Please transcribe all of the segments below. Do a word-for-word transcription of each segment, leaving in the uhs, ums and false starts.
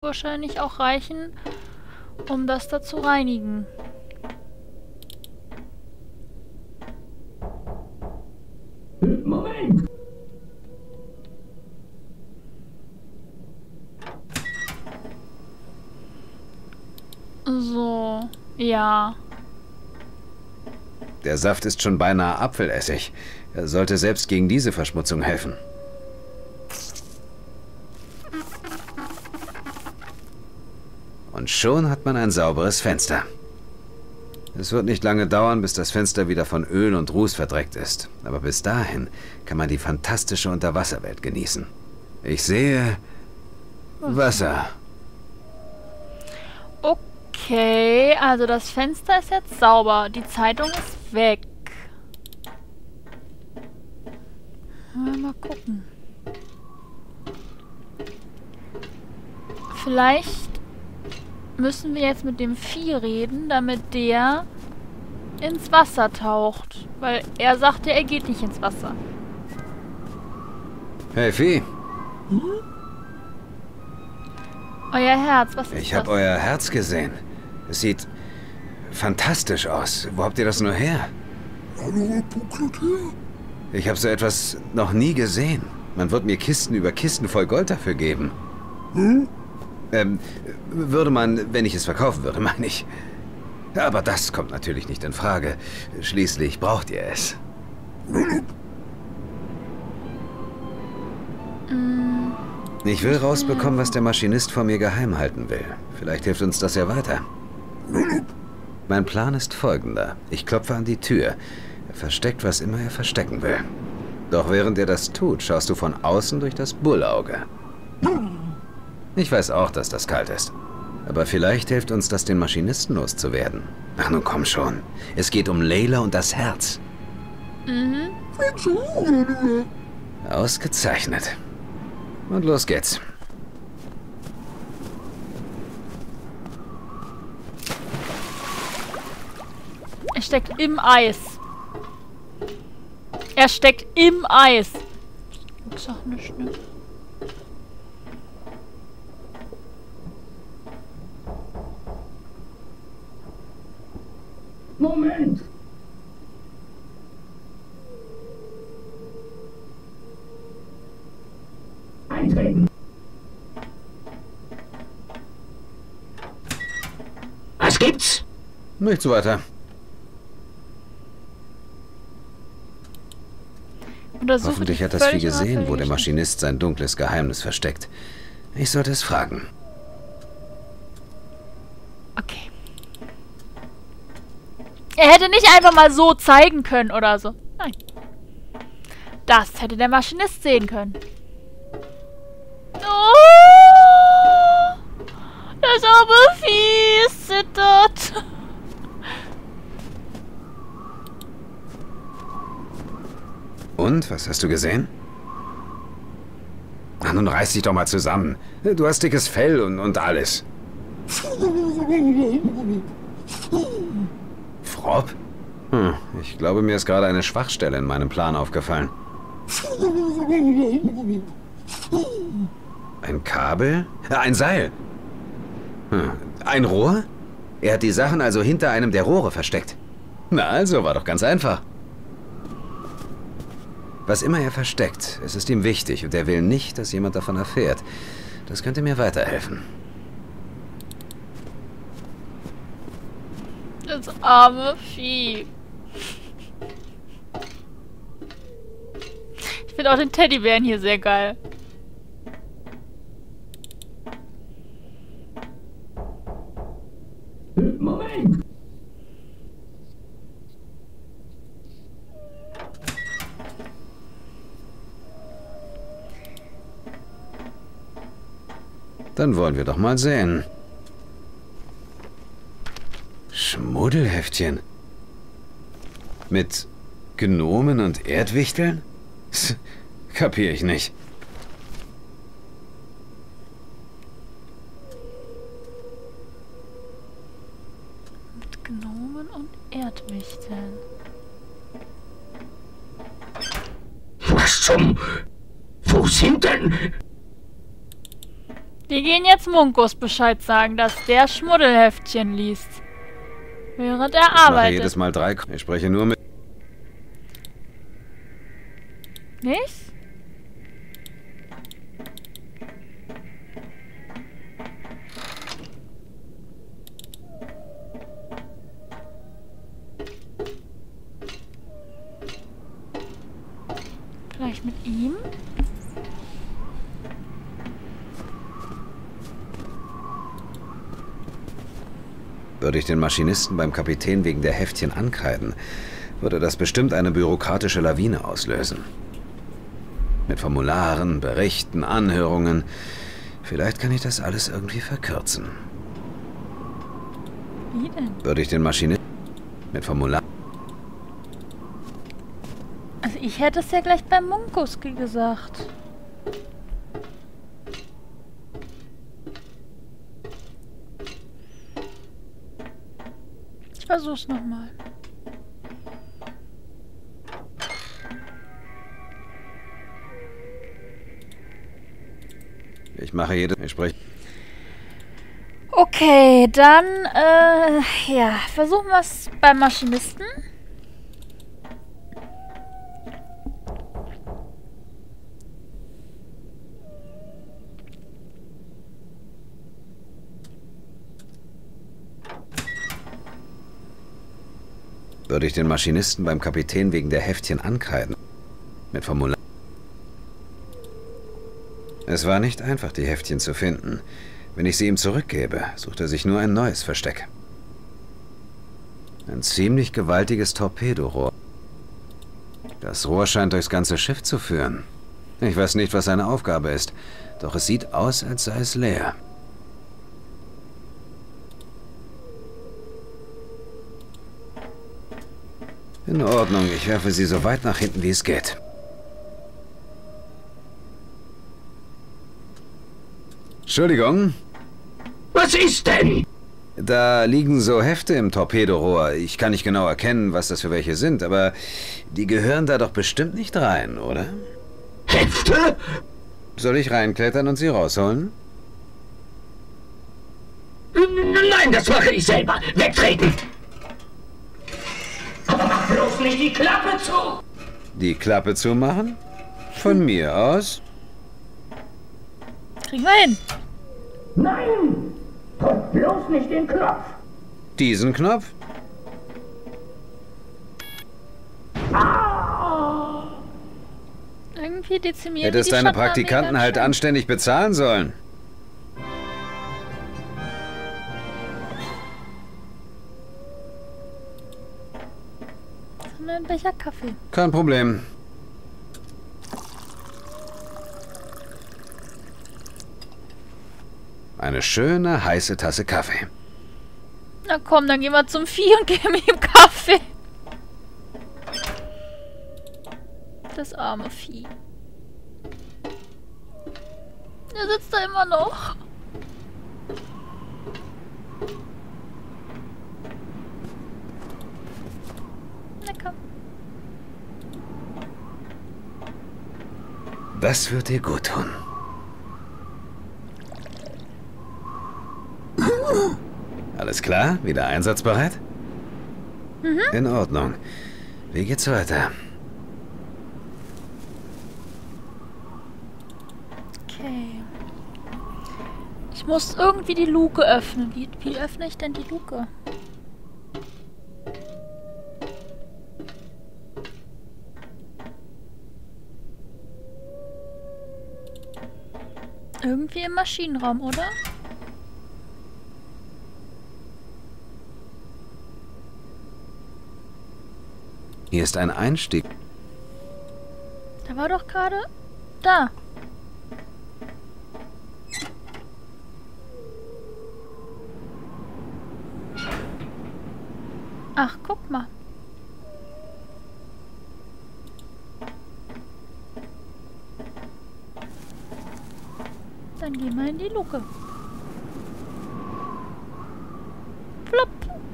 wahrscheinlich auch reichen, um das da zu reinigen. Moment! So, ja. Der Saft ist schon beinahe Apfelessig. Er sollte selbst gegen diese Verschmutzung helfen. Und schon hat man ein sauberes Fenster. Es wird nicht lange dauern, bis das Fenster wieder von Öl und Ruß verdreckt ist. Aber bis dahin kann man die fantastische Unterwasserwelt genießen. Ich sehe Wasser. Okay, also das Fenster ist jetzt sauber. Die Zeitung ist weg. Mal gucken. Vielleicht müssen wir jetzt mit dem Vieh reden, damit der ins Wasser taucht. Weil er sagte, er geht nicht ins Wasser. Hey Vieh. Hm? Euer Herz, was ist das? Ich habe euer Herz gesehen. Es sieht fantastisch aus. Wo habt ihr das nur her? Ich habe so etwas noch nie gesehen. Man wird mir Kisten über Kisten voll Gold dafür geben. Hm? Ähm, würde man, wenn ich es verkaufen würde, meine ich. Aber das kommt natürlich nicht in Frage. Schließlich braucht ihr es. Ich will rausbekommen, was der Maschinist vor mir geheim halten will. Vielleicht hilft uns das ja weiter. Mein Plan ist folgender. Ich klopfe an die Tür. Er versteckt, was immer er verstecken will. Doch während er das tut, schaust du von außen durch das Bullauge. Ich weiß auch, dass das kalt ist. Aber vielleicht hilft uns das, den Maschinisten loszuwerden. Ach nun komm schon. Es geht um Layla und das Herz. Mhm. Ausgezeichnet. Und los geht's. Er steckt im Eis. Er steckt im Eis. Ich sag nicht, ne? Moment! Eintreten! Was gibt's? Nichts weiter. Hoffentlich hat das Vieh gesehen, wo der Maschinist sein dunkles Geheimnis versteckt. Ich sollte es fragen. Okay. Er hätte nicht einfach mal so zeigen können oder so. Nein. Das hätte der Maschinist sehen können. Oh! Das arme Vieh ist zittert. Und, was hast du gesehen? Ach, nun reiß dich doch mal zusammen. Du hast dickes Fell und, und alles. Fropp? Hm, ich glaube, mir ist gerade eine Schwachstelle in meinem Plan aufgefallen. Ein Kabel? Ein Seil? Hm, ein Rohr? Er hat die Sachen also hinter einem der Rohre versteckt. Na also, war doch ganz einfach. Was immer er versteckt, es ist ihm wichtig und er will nicht, dass jemand davon erfährt. Das könnte mir weiterhelfen. Das arme Vieh. Ich finde auch den Teddybären hier sehr geil. Moment! Dann wollen wir doch mal sehen. Schmuddelheftchen. Mit Gnomen und Erdwichteln? Kapier ich nicht. Mit Gnomen und Erdwichteln. Was zum... Wo sind denn... Wir gehen jetzt Munkus Bescheid sagen, dass der Schmuddelheftchen liest. Während er Ich mache arbeitet. jedes Mal drei... Ich spreche nur mit... Nicht? Vielleicht mit ihm? Würde ich den Maschinisten beim Kapitän wegen der Heftchen ankreiden, würde das bestimmt eine bürokratische Lawine auslösen. Mit Formularen, Berichten, Anhörungen. Vielleicht kann ich das alles irgendwie verkürzen. Wie denn? Würde ich den Maschinisten mit Formularen... Also ich hätte es ja gleich beim Munkus gesagt. Ich versuch's nochmal. Ich mache jede... Ich spreche... Okay, dann, äh, ja, versuchen wir es beim Maschinisten. Würde ich den Maschinisten beim Kapitän wegen der Heftchen ankreiden. Mit Formularen... Es war nicht einfach, die Heftchen zu finden. Wenn ich sie ihm zurückgebe, sucht er sich nur ein neues Versteck. Ein ziemlich gewaltiges Torpedorohr. Das Rohr scheint durchs ganze Schiff zu führen. Ich weiß nicht, was seine Aufgabe ist, doch es sieht aus, als sei es leer. In Ordnung, ich werfe sie so weit nach hinten, wie es geht. Entschuldigung. Was ist denn? Da liegen so Hefte im Torpedorohr. Ich kann nicht genau erkennen, was das für welche sind, aber die gehören da doch bestimmt nicht rein, oder? Hefte? Soll ich reinklettern und sie rausholen? Nein, das mache ich selber. Wegtreten! Aber mach bloß nicht die Klappe zu! Die Klappe zumachen? Von mir aus? Kriegen wir hin. Nein! Drück bloß nicht den Knopf! Diesen Knopf? Irgendwie dezimieren Hättest die deine Schattenarmee Praktikanten ganz halt schön. anständig bezahlen sollen. Was haben wir denn? Welcher Kaffee? Kein Problem. Eine schöne, heiße Tasse Kaffee. Na komm, dann gehen wir zum Vieh und geben ihm Kaffee. Das arme Vieh. Er sitzt da immer noch. Lecker. Das wird dir gut tun. Alles klar? Wieder einsatzbereit? Mhm. In Ordnung. Wie geht's weiter? Okay. Ich muss irgendwie die Luke öffnen. Wie, wie öffne ich denn die Luke? Irgendwie im Maschinenraum, oder? Hier ist ein Einstieg. Da war doch gerade... Da. Ach, guck mal. Dann gehen wir in die Luke. Flop.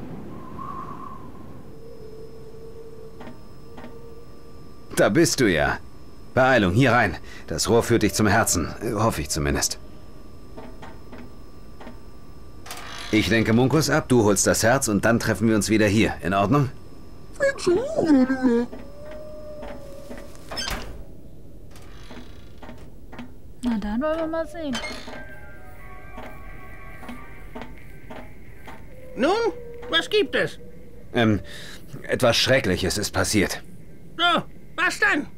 Da bist du ja. Beeilung, hier rein. Das Rohr führt dich zum Herzen. Hoffe ich zumindest. Ich lenke Munkus ab, du holst das Herz und dann treffen wir uns wieder hier. In Ordnung? Na, dann wollen wir mal sehen. Nun, was gibt es? Ähm, etwas Schreckliches ist passiert. So, was dann?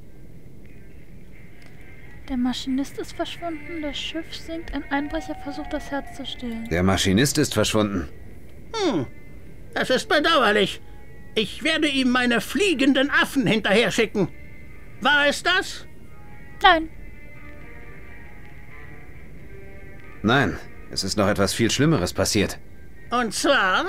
Der Maschinist ist verschwunden, das Schiff sinkt, ein Einbrecher versucht, das Herz zu stehlen. Der Maschinist ist verschwunden. Hm, das ist bedauerlich. Ich werde ihm meine fliegenden Affen hinterher schicken. War es das? Nein. Nein, es ist noch etwas viel Schlimmeres passiert. Und zwar?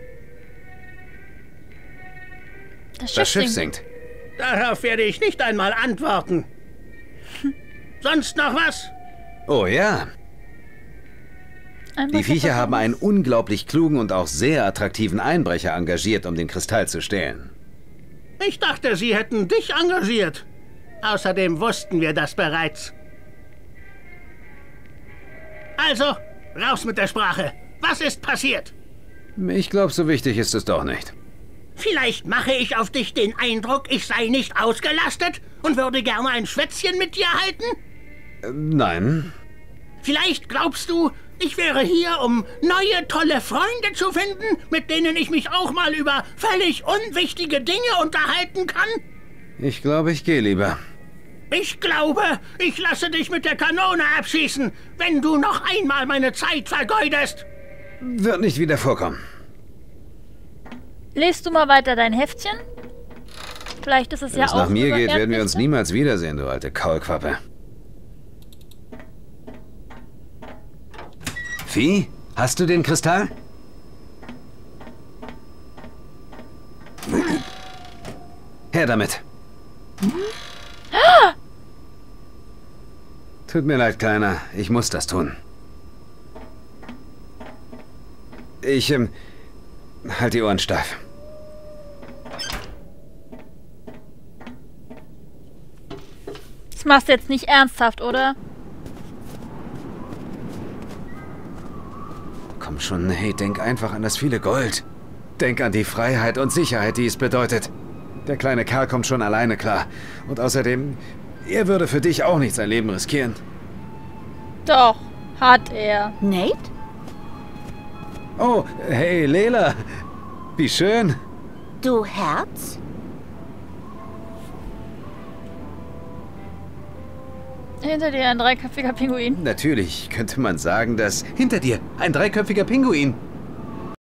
Das Schiff, Das Schiff sinkt. sinkt. Darauf werde ich nicht einmal antworten. Sonst noch was? Oh ja. Einbrecher Die Viecher haben versuchen- einen unglaublich klugen und auch sehr attraktiven Einbrecher engagiert, um den Kristall zu stehlen. Ich dachte, Sie hätten dich engagiert. Außerdem wussten wir das bereits. Also, raus mit der Sprache. Was ist passiert? Ich glaube, so wichtig ist es doch nicht. Vielleicht mache ich auf dich den Eindruck, ich sei nicht ausgelastet und würde gerne ein Schwätzchen mit dir halten? Ähm, nein. Vielleicht glaubst du, ich wäre hier, um neue, tolle Freunde zu finden, mit denen ich mich auch mal über völlig unwichtige Dinge unterhalten kann? Ich glaube, ich gehe lieber. Ich glaube, ich lasse dich mit der Kanone abschießen, wenn du noch einmal meine Zeit vergeudest. Wird nicht wieder vorkommen. Lest du mal weiter dein Heftchen? Vielleicht ist es Wenn ja es auch nach mir über geht, werden wir uns Erdnüsse. niemals wiedersehen, du alte Kaulquappe. Vieh, hast du den Kristall? Her damit. Tut mir leid, Kleiner. Ich muss das tun. Ich, ähm, halt die Ohren steif. Das machst du jetzt nicht ernsthaft, oder? Komm schon, hey, denk einfach an das viele Gold. Denk an die Freiheit und Sicherheit, die es bedeutet. Der kleine Kerl kommt schon alleine klar. Und außerdem, er würde für dich auch nicht sein Leben riskieren. Doch, hat er. Nate? Oh, hey, Lela. Wie schön. Du Herz? Hinter dir ein dreiköpfiger Pinguin. Natürlich könnte man sagen, dass hinter dir ein dreiköpfiger Pinguin.